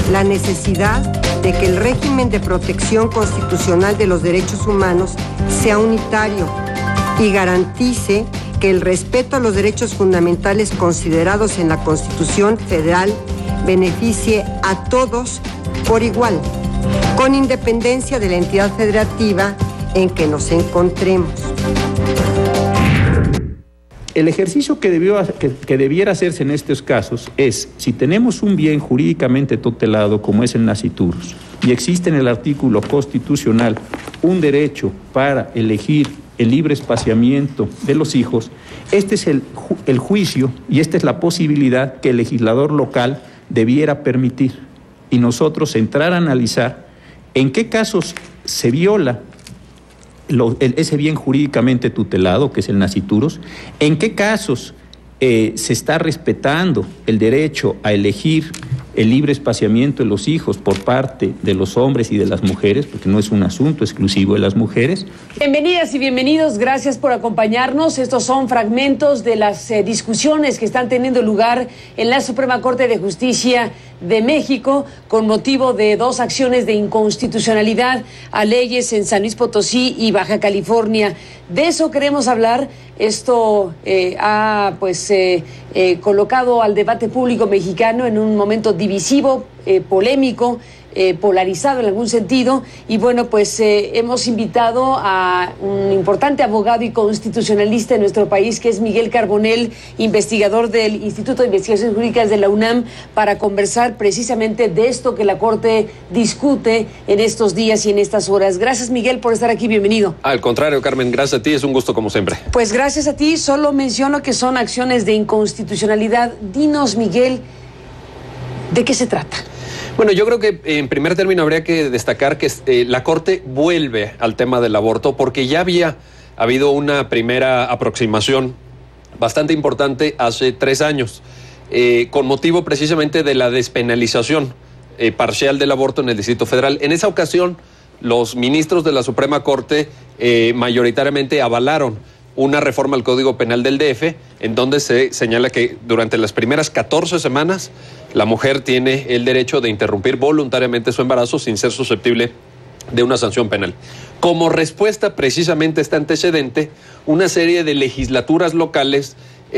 la necesidad de que el régimen de protección constitucional de los derechos humanos sea unitario y garantice que el respeto a los derechos fundamentales considerados en la Constitución Federal beneficie a todos por igual, con independencia de la entidad federativa en que nos encontremos. El ejercicio que debiera hacerse en estos casos es, si tenemos un bien jurídicamente tutelado como es el nasciturus, y existe en el artículo constitucional un derecho para elegir el libre espaciamiento de los hijos, este es el juicio y esta es la posibilidad que el legislador local debiera permitir, y nosotros entrar a analizar en qué casos se viola ese bien jurídicamente tutelado, que es el nasciturus, en qué casos se está respetando el derecho a elegir el libre espaciamiento de los hijos por parte de los hombres y de las mujeres, porque no es un asunto exclusivo de las mujeres. Bienvenidas y bienvenidos, gracias por acompañarnos. Estos son fragmentos de las discusiones que están teniendo lugar en la Suprema Corte de Justicia de México con motivo de dos acciones de inconstitucionalidad a leyes en San Luis Potosí y Baja California. De eso queremos hablar. Esto ha colocado al debate público mexicano en un momento divisivo, polémico, polarizado en algún sentido, y bueno, pues hemos invitado a un importante abogado y constitucionalista de nuestro país, que es Miguel Carbonell, investigador del Instituto de Investigaciones Jurídicas de la UNAM, para conversar precisamente de esto que la Corte discute en estos días y en estas horas. Gracias, Miguel, por estar aquí, bienvenido. Al contrario, Carmen, gracias a ti, es un gusto como siempre. Pues gracias a ti, solo menciono que son acciones de inconstitucionalidad. Dinos, Miguel, ¿de qué se trata? Bueno, yo creo que en primer término habría que destacar que la Corte vuelve al tema del aborto porque ya había habido una primera aproximación bastante importante hace 3 años, con motivo precisamente de la despenalización parcial del aborto en el Distrito Federal. En esa ocasión, los ministros de la Suprema Corte mayoritariamente avalaron una reforma al Código Penal del DF, en donde se señala que durante las primeras 14 semanas la mujer tiene el derecho de interrumpir voluntariamente su embarazo sin ser susceptible de una sanción penal. Como respuesta precisamente a este antecedente, una serie de legislaturas locales,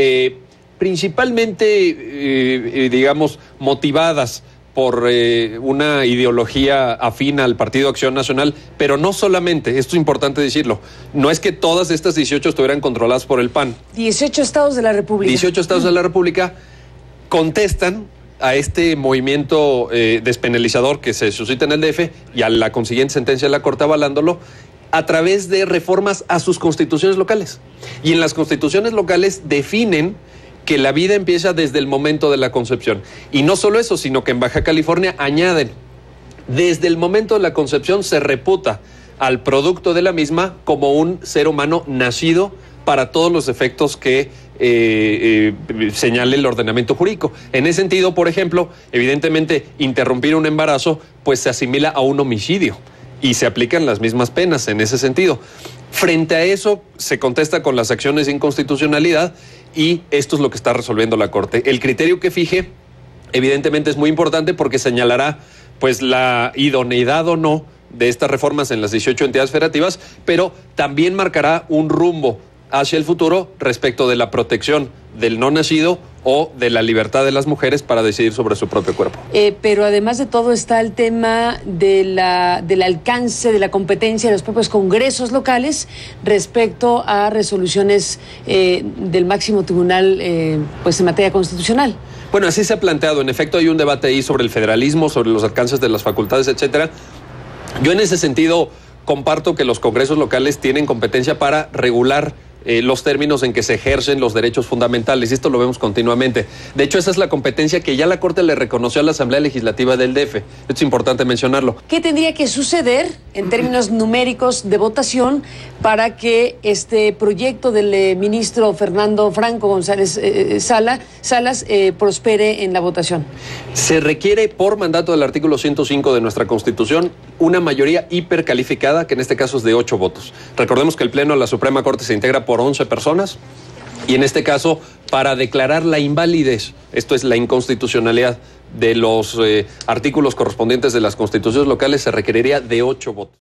principalmente, digamos, motivadas por una ideología afín al Partido Acción Nacional, pero no solamente, esto es importante decirlo, no es que todas estas 18 estuvieran controladas por el PAN. 18 estados de la República. 18 estados de la República contestan a este movimiento despenalizador que se suscita en el DF y a la consiguiente sentencia de la Corte avalándolo a través de reformas a sus constituciones locales. Y en las constituciones locales definen que la vida empieza desde el momento de la concepción. Y no solo eso, sino que en Baja California añaden, desde el momento de la concepción se reputa al producto de la misma como un ser humano nacido para todos los efectos que señale el ordenamiento jurídico. En ese sentido, por ejemplo, evidentemente interrumpir un embarazo pues se asimila a un homicidio y se aplican las mismas penas en ese sentido. Frente a eso se contesta con las acciones de inconstitucionalidad y esto es lo que está resolviendo la Corte. El criterio que fije evidentemente es muy importante porque señalará pues la idoneidad o no de estas reformas en las 18 entidades federativas, pero también marcará un rumbo hacia el futuro respecto de la protección del no nacido o de la libertad de las mujeres para decidir sobre su propio cuerpo. Pero además de todo está el tema del alcance de la competencia de los propios congresos locales respecto a resoluciones del máximo tribunal pues en materia constitucional. Bueno, así se ha planteado. En efecto, hay un debate ahí sobre el federalismo, sobre los alcances de las facultades, etcétera. Yo en ese sentido comparto que los congresos locales tienen competencia para regular los términos en que se ejercen los derechos fundamentales, y esto lo vemos continuamente. De hecho, esa es la competencia que ya la Corte le reconoció a la Asamblea Legislativa del DF. Esto es importante mencionarlo. ¿Qué tendría que suceder en términos numéricos de votación para que este proyecto del ministro Fernando Franco González Salas prospere en la votación? Se requiere, por mandato del artículo 105 de nuestra Constitución, una mayoría hipercalificada, que en este caso es de 8 votos. Recordemos que el Pleno de la Suprema Corte se integra por 11 personas y en este caso para declarar la invalidez, esto es la inconstitucionalidad de los artículos correspondientes de las constituciones locales, se requeriría de 8 votos.